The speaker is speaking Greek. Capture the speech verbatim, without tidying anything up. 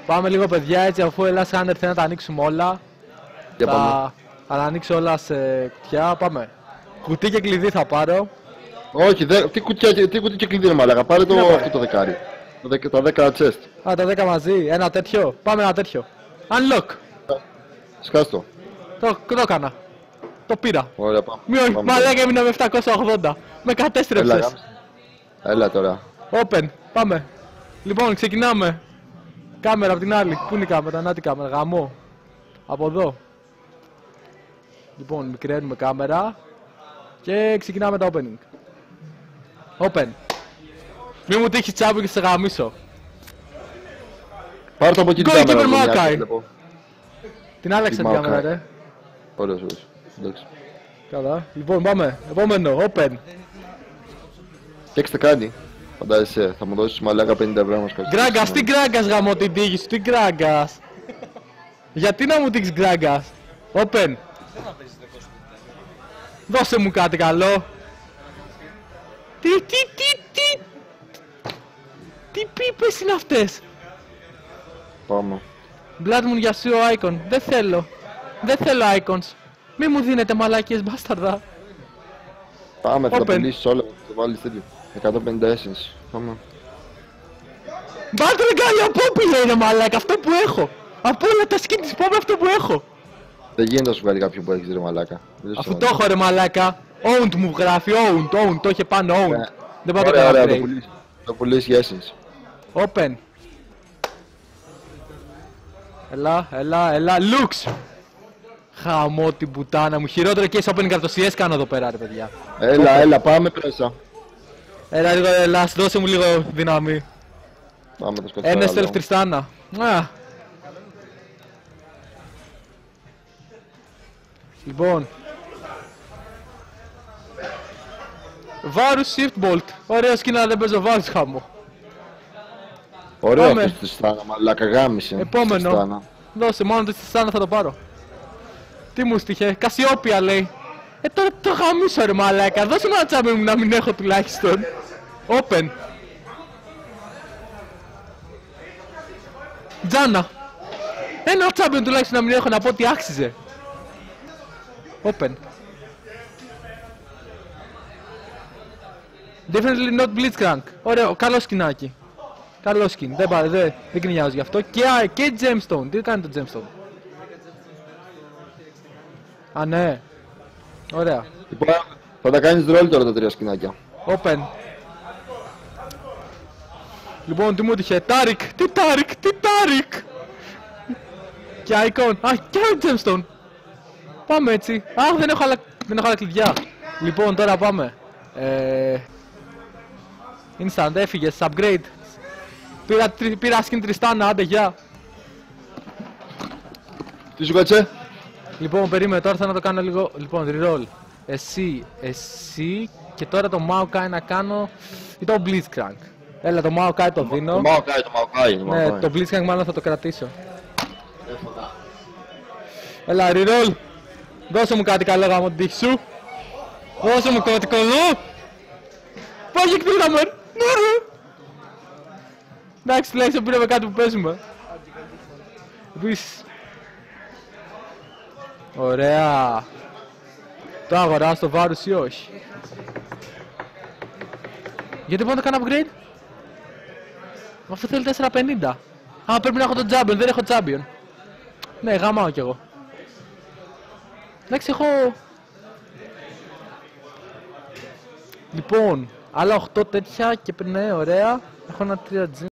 Πάμε λίγο παιδιά έτσι, αφού η Last Hunter θέλει να τα ανοίξουμε όλα. Για θα... πάμε. θα τα ανοίξω όλα σε κουτιά, πάμε. Κουτί και κλειδί θα πάρω. Όχι, δε, τι, κουτιά, τι κουτί και κλειδί είναι μαλάκα, πάρε το, Τι να πάρω? αυτό το δεκάρι. Το δεκα, τα δέκα chest. Α, τα δέκα μαζί, ένα τέτοιο. Πάμε ένα τέτοιο. Unlock. Σκάστο. Το, το έκανα. Το πήρα. Ωραία, πάμε. Μη όχι, Πάμε. μαλάκα έμεινα με επτακόσια ογδόντα. Με Έλα, κατέστρεψες. γάμισε. Έλα τώρα. Open, πάμε. Λοιπόν, ξεκινάμε. Κάμερα από την άλλη. Πού είναι η κάμερα, να την κάμερα, γαμό. Από εδώ. Λοιπόν, μικραίνουμε κάμερα. Και ξεκινάμε το opening. Open. Μη μου τύχει τσάπου και σε γαμίσω. Πάρ' το από εκεί την Goalkeeper κάμερα. Maokai. Μαλάκα, βλέπω. Την άλλαξα την Maokai. κάμερα, ρε. Ωραίος, ωραίος. Εντάξει. Καλά. Λοιπόν, πάμε. Επόμενο, open. Τι έχεις κάνει. Φαντάζεσαι, θα μου δώσεις μαλάκα πενήντα ευρώ να μας κάνεις. Γκράγκας, τι γκράγκας γαμώ την τύχη σου, τι γκράγκας. Γιατί να μου τύχεις γκράγκας. Open. Δώσε μου κάτι καλό. Τι, τι, τι, τι. Τι πίπες είναι αυτές. Πάμε. Blood Moon για σου icon. Δεν θέλω. Δεν θέλω icons. Μη μου δίνετε μαλάκες μπάσταρδα. Πάμε, θα τα Open. πουλήσεις όλα, θα το βάλεις τέτοιο. εκατόν πενήντα essence. Πάμε. Βάλτε ρε γκάλι από όπιλο είναι μαλάκα, αυτό που έχω. Από όλα τα skin της πάμε αυτό που έχω. Δεν γίνεται να σου βγάλει κάποιο που έχεις ρε μαλάκα. Δεν Αφού σου το έχω ρε μαλάκα. Owned μου γράφει, owned, owned, το είχε πάνω owned. Ναι. Δεν πάω το Ωραία, κάνω ωραία, το upgrade. πουλήσεις. Το πουλήσεις για essence. Open. Έλα, έλα, έλα, looks. Χαμώ την πουτάνα μου. Χειρότερο και opening από το σι ες κάνω εδώ πέρα ρε παιδιά. Έλα, έλα, πάμε πρέσα. Έλα λίγο, έλα, δώσε μου λίγο δύναμη. Πάμε το σκοτεινό. Ένα stealth Τριστάνα. Α. Λοιπόν. Varus Shift Bolt. Ωραίο σκηνά, αλλά δεν παίζω Varus χάμω. Ωραίο Πάμε. αυτός τη στάνα, μαλάκα γάμισε. Επόμενο. Στη στάνα. Δώσε μόνο το Τριστάνα θα το πάρω. Τι μου στοιχε, Κασιόπια λέει. Ε τώρα το γαμίσω ρε μαλάκα. Δώσε μου ένα τσάμπι μου να μην έχω τουλάχιστον. Open. Τζάνα. Ένα τσάμπιον τουλάχιστον να μην έχω να πω ότι άξιζε. Open. Definitely not Blitzcrank. Ωραίο, καλό σκηνάκι. Καλό σκιν, δεν πάρε, δεν, δεν κρινιάζω γι' αυτό. Και, α, και Gemstone, τι κάνει το Gemstone. Α, ναι. Ωραία. Λοιπόν, θα τα κάνεις ρόλ τώρα τα τρία σκηνάκια. Open. Λοιπόν, τι μου έτυχε, Τάρικ, τι Τάρικ, τι Τάρικ. Και Icon, α, και Gemstone. Πάμε έτσι. Α, δεν έχω άλλα, δεν έχω άλλα κλειδιά. Λοιπόν, τώρα πάμε. Ε... Instant, έφυγες, upgrade. Πήρα, τρι, πήρα skin Τριστάνα, άντε γεια. Τι σου κάτσε? Λοιπόν, περίμενε, τώρα θα να το κάνω λίγο. Λοιπόν, reroll. Εσύ, εσύ και τώρα το Maokai να κάνω ή το Blitzcrank. Έλα, το Maokai το δίνω. Το Maokai, το Maokai. Το Ναι, Maokai. το Blitzcrank μάλλον θα το κρατήσω. Έλα, reroll. Δώσε μου κάτι καλό γάμο την τύχη σου. Δώσε μου κάτι καλό. Πάγε εκτήραμε. Ναι ρε. Εντάξει, τουλάχιστον πήραμε κάτι που παίζουμε. Επίσης. Ωραία. Το αγοράσω το Varus ή όχι. Γιατί μπορώ να το κάνω upgrade. Αυτό θέλει τέσσερα πενήντα. Α, πρέπει να έχω το Champion, δεν έχω Champion. Ναι, γαμάω κι εγώ. Εντάξει, έχω... Λοιπόν, άλλα οκτώ τέτοια και ναι, ωραία. Έχω ένα τρία τζι.